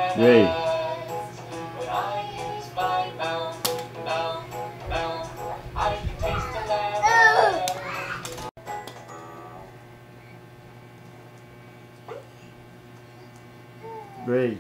Great. Great.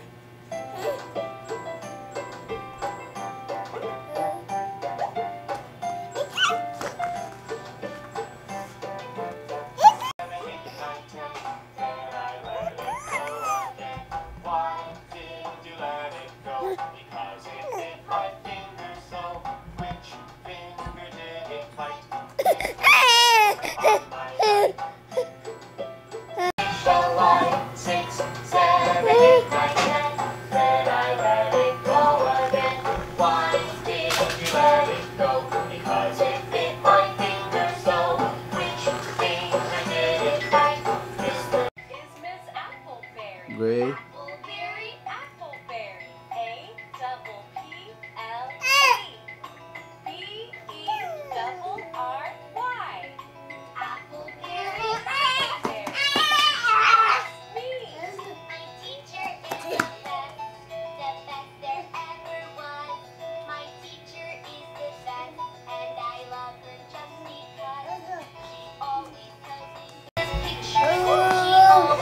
Great. Appleberry, appleberry. A double P L E. B E double R Y. Appleberry, appleberry. Me. My teacher is the best there ever was. My teacher is the best, and I love her just because she always tells me this picture. She always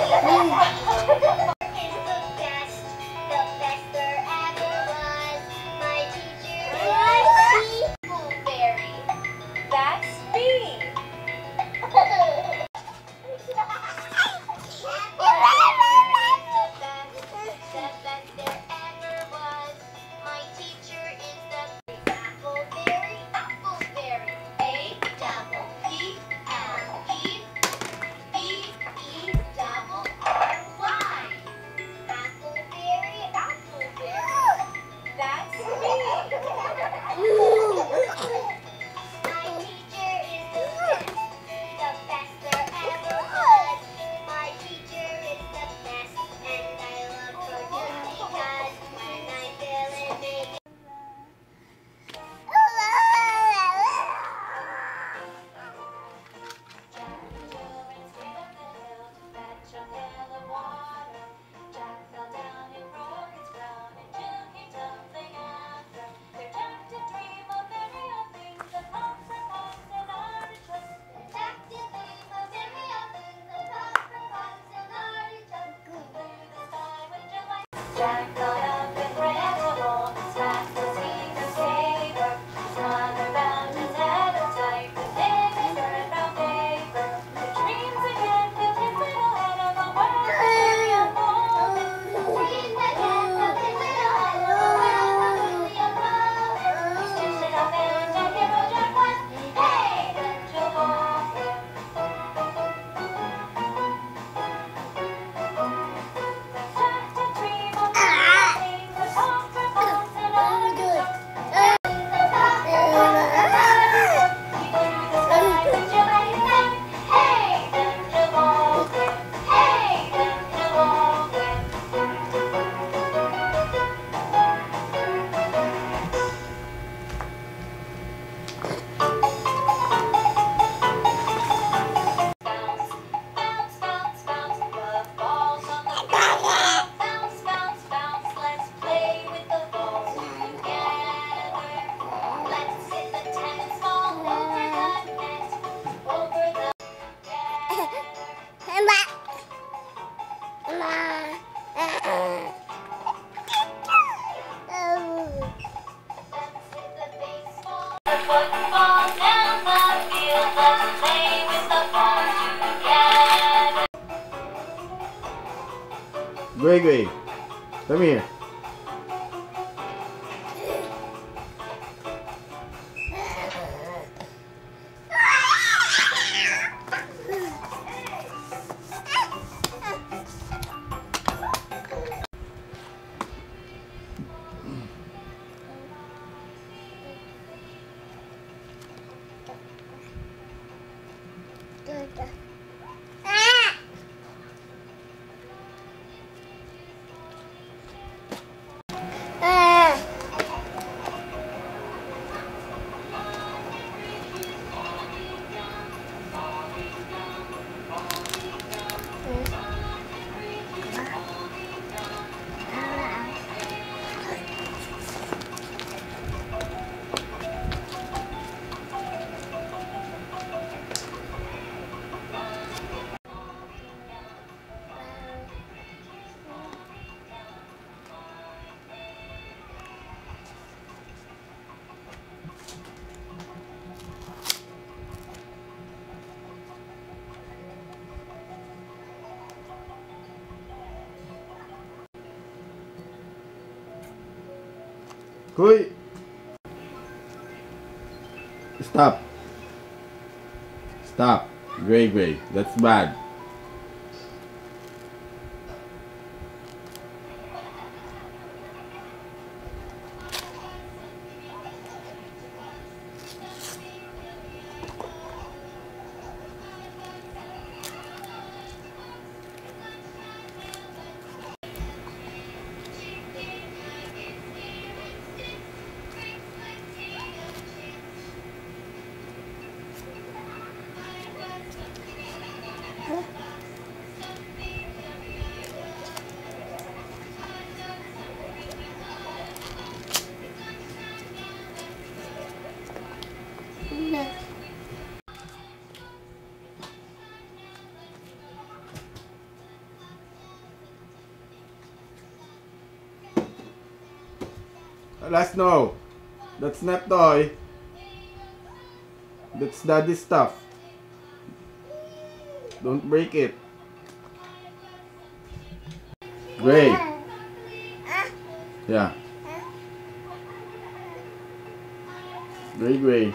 is the best there ever was. My teacher is Appleberry. That's me. The best there ever was. My teacher is the Appleberry, appleberry. A double P L E B E double R Y. Appleberry, appleberry. That's me. My teacher is the best there ever was. My teacher is the best, and I love her just because when I feel it, make Jack fell down and broke his crown, and Jill came tumbling after. There Jack did dream of merry things, and pops and artichokes. Jack did dream of merry things, and pops and artichokes. Through the sky when Jill went, Jack got up and ran to home, as fast as he could save her. His mother bound his head up tight with his brown paper. The dreams again filled his little head of a world of merry unfolding. Dreams again of his little head, a world of merry unfolding. He stitched it up and Jack hero Jack was. Hey, then Jill woke him. Jack did dream of merry things, and pops and artichokes. He flew the sky when Jill laid his egg. Hey, then Jill woke him. Hey, then Jill woke him. Bounce, bounce, bounce, bounce, the balls on the floor. Bounce, bounce, bounce, let's play with the balls together. Let's hit the tennis ball over the net, over the Let's hit the baseball, the football down the field. Let's play with the balls together. Great, great. Come here. Huy! Stop. Stop. Gray, gray. That's bad. Last no. That's not toy. That's daddy stuff. Don't break it. Gray. Yeah. Gray, gray.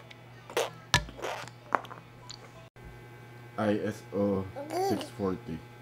ISO 640.